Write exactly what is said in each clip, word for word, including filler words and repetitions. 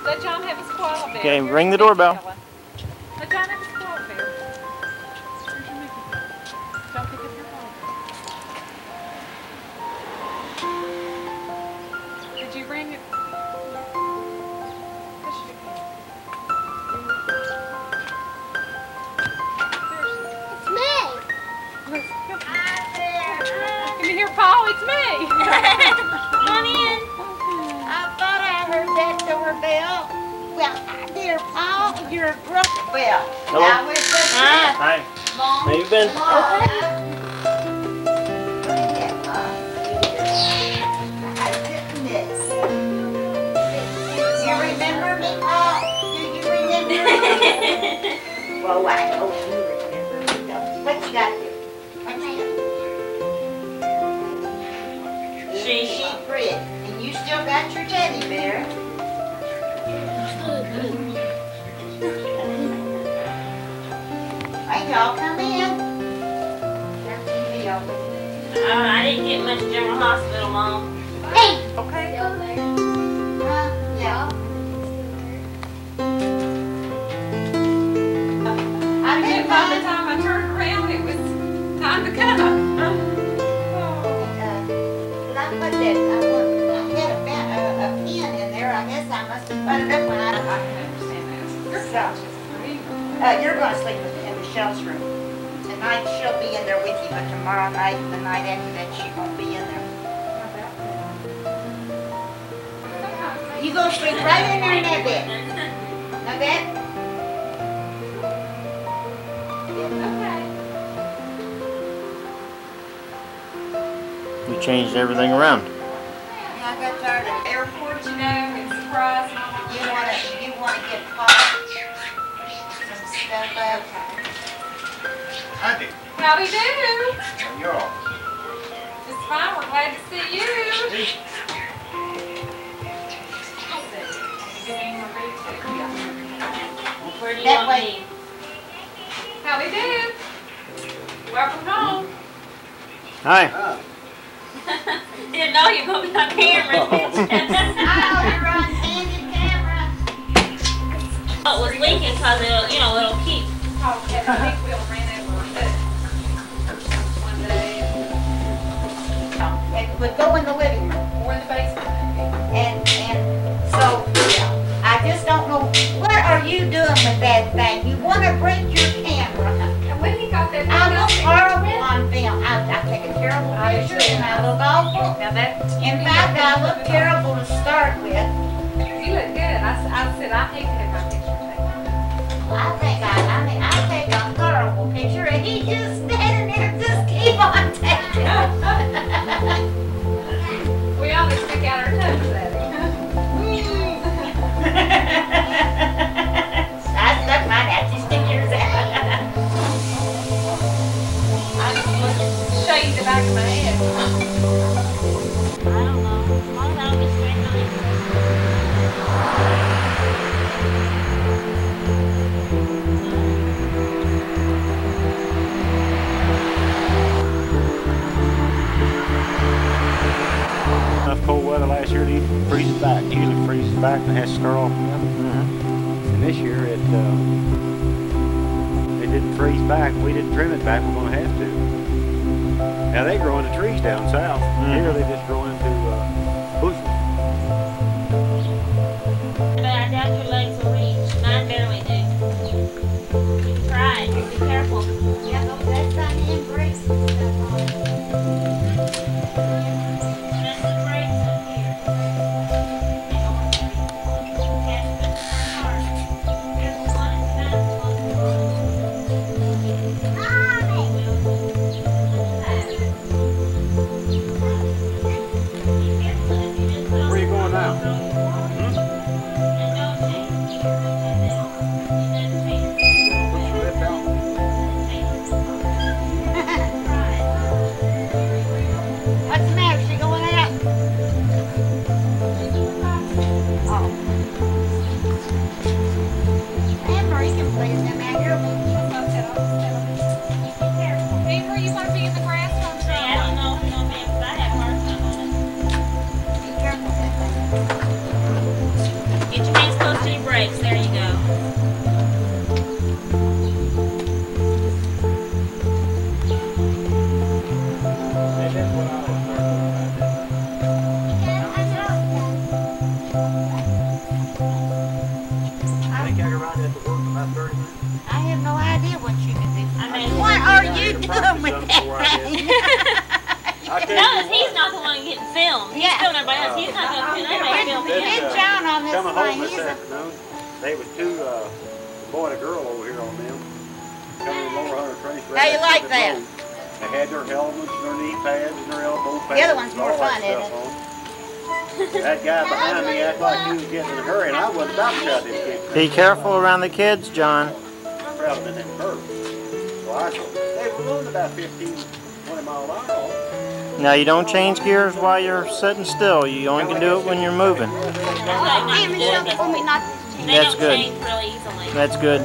Let John have his koala bear. Okay, ring the doorbell. Let John have his koala bear. Here's your Mickey. Don't pick up your phone. Did you bring it? Yes, you did. It's me. Can you hear Paul? It's me. Come on in. I thought I heard that doorbell. Well, dear Paul, you're drunk. Well, Hello. now with the Hi. Mom. How you been? Mom. I didn't miss. You remember me, Paul? Do you remember me? Well, I know you remember me, don't you? What you got here? What's that? She, she, Fred. And you still got your teddy bear. Hey, y'all, come in. There's T V open. Uh, I didn't get much General Hospital, Mom. Hey! Okay. Uh, yeah. I And think by the by time I turned around, it was time to come. uh, did I put that, I, want, I had a, pen- a, a pen in there. I guess I must have put it up when I, I can understand that. Your couch is free. uh, you're going to sleep in Michelle's room. Tonight she'll be in there with you, but tomorrow night and the night after that she won't be in there. You go sleep right in there in that bed. Know that? Okay. You changed everything around. Yeah, I got tired of it. Airport, you know, and surprise. You wanna, you wanna get popped, some stuff up. Howdy. Howdy do. And you're all. Just fine. We're glad to see you. Where do you That want way. me? Howdy do. Welcome home. Hi. Ah, Didn't know you were going to be on camera. Oh, you're on candid camera. Oh, it was leaking because it'll, you know, it'll keep. Oh, yeah, I think we'll ran over it one day. It would go in the living room. Or in the basement. And, and so, yeah, I just don't know, what are you doing with that thing? You wanna break your camera. And when he got that I look horrible on film. I, I take a terrible picture and I look awful. Now that, In fact, I look terrible to start with. you look good. I, s- I said I hate to have my picture taken. I think I, I mean, I take a horrible picture and he just standing there, just keep on taking. We always stick out our toes at him. I stuck mine out, you stick yours out. I just look and shade the back of my head. I don't know. As long as I don't get straight on Enough cold weather last year to even freeze it back. Usually freezes back and has to start off again. Mm-hmm. And this year it uh, it didn't freeze back. We didn't trim it back. We're going to have to. Now they grow into trees down south. Mhm. Here they just grow into uh, bushes. But I doubt your legs will reach. Mine barely do. You can try it. Be careful. Yeah, but that's not in brakes and stuff on it. Just the brakes up here. Catch it hard. There's one in the back, one in the Where are you going now? And don't change. It doesn't take. Put your lip out. What's the matter? She going out? Oh. Anne Marie can play in them out here. Amber, you want to be in the grass on the See, I don't know if it's gonna be, because I have hard time on Be careful with that thing. it. Get your hands close to everybody else. He's not gonna do nobody feel This, bad. uh, Get John on this Coming home thing. this He's a afternoon, they was two, uh, a boy and a girl over here on them. Coming to Lower Hunter Trace. How you like the that? road. They had their helmets and their knee pads and their elbow pads. The other one's and more all that fun, isn't stuff on. That guy behind me acted like he was getting in a hurry, and I wasn't about to shut his kid. Be careful around the kids, John. I'm proud of them curves. So I thought they were going about fifteen, twenty mile an hour. Now you don't change gears while you're sitting still. You only can do it when you're moving. Hey, Michelle told me not to. They That's don't good. change real easily. That's good.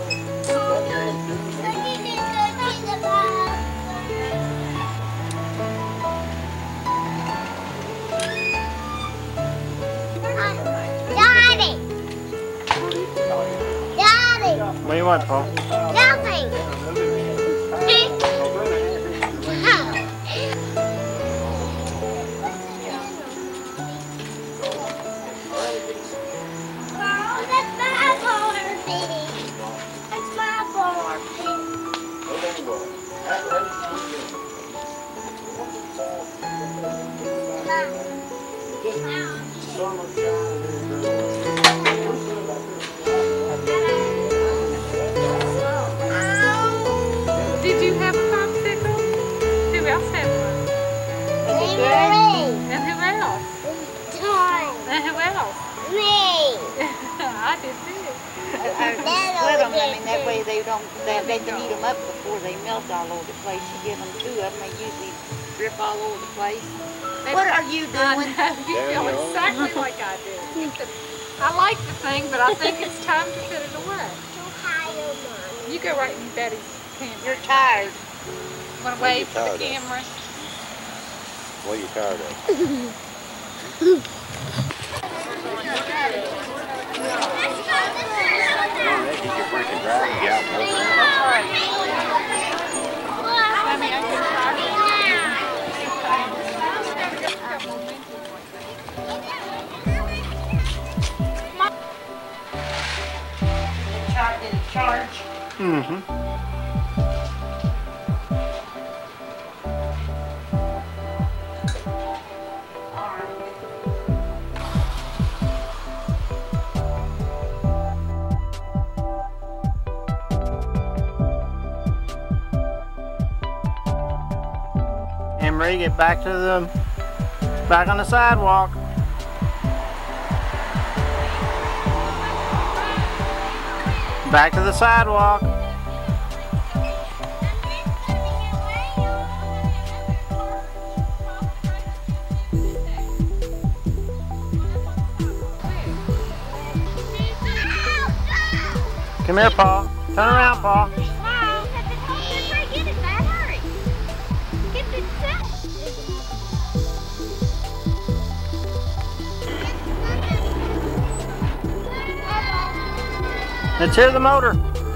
Daddy! Daddy! What do you want, Paul? Nothing! Oh, that's my Barbie! That's my Barbie! Did you have a popsicle? Who else had one? Me! And who else? Toy! And who else? Me! I did too. I split them, I mean, that way they don't, they, they can eat them up before they melt all over the place. You give them two of them, they usually drip all over the place. What are you I doing? know, you feel exactly like I do. I like the thing, but I think it's time to put it away. You go right in Betty's pantry. You're tired. Want to wave for the tired of? camera? What are you tired of? They keep your freaking driving you out and over there. Sammy, I can Did it charge? Mm-hmm. Emery, get back to the back on the sidewalk. Back to the sidewalk. Come here, Paul. Turn around, Paul. Let's hear the motor.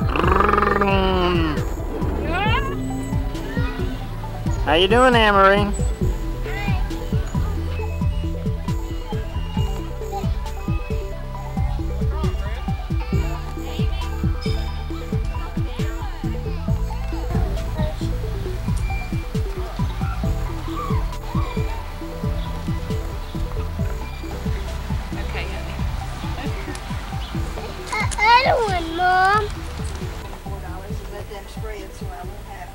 How you doing, Amarine? Okay, Other one, Mom. Four dollars and let them spray it so I won't have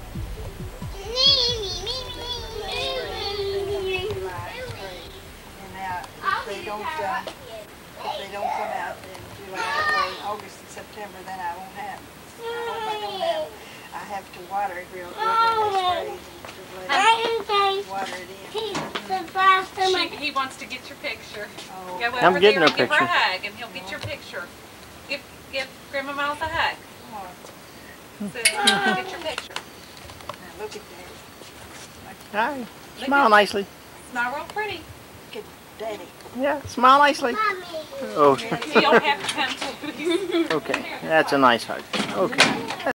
And now, if they don't, uh, if they don't come out in July or August and September, then I won't have. I hope I don't have. I have to water it real good and spray and just let it water it in. She, he wants to get your picture. Oh. Go over I'm there getting and her give her a picture. hug, and he'll get your picture. Give give Grandma Miles a hug. So he'll get your picture. Now look at that. Hi. Smile nicely. Smile real pretty. Look at Daddy. Yeah, smile nicely. Oh, You don't have to come to. okay. That's a nice hug. Okay.